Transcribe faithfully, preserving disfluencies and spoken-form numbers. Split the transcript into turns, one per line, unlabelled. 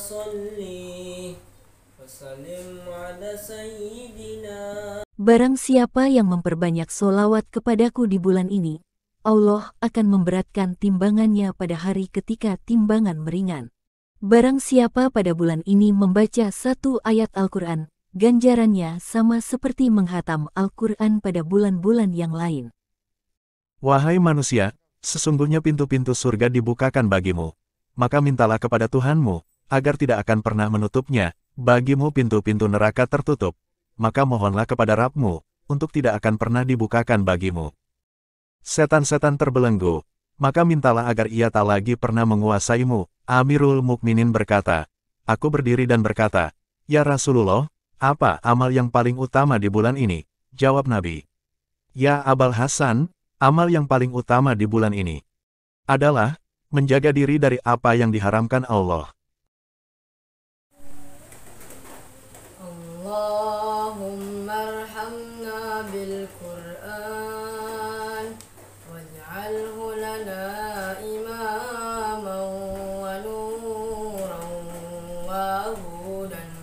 صلي وسلم على سيدنا.
Barang siapa yang memperbanyak solawat kepadaku di bulan ini, Allah akan memberatkan timbangannya pada hari ketika timbangan meringan. Barang siapa pada bulan ini membaca satu ayat Al-Quran, ganjarannya sama seperti menghatam Al-Quran pada bulan-bulan yang lain.
Wahai manusia, sesungguhnya pintu-pintu surga dibukakan bagimu. Maka mintalah kepada Tuhanmu, agar tidak akan pernah menutupnya. Bagimu pintu-pintu neraka tertutup, maka mohonlah kepada Rabb-Mu, untuk tidak akan pernah dibukakan bagimu. Setan-setan terbelenggu, maka mintalah agar ia tak lagi pernah menguasaimu. Amirul Mukminin berkata, aku berdiri dan berkata, ya Rasulullah, apa amal yang paling utama di bulan ini? Jawab Nabi. Ya Abul Hasan, amal yang paling utama di bulan ini adalah menjaga diri dari apa yang diharamkan Allah.
Allahumma arhamna bil Qur'an waj'alhu lana imaman wa nuran wa hudan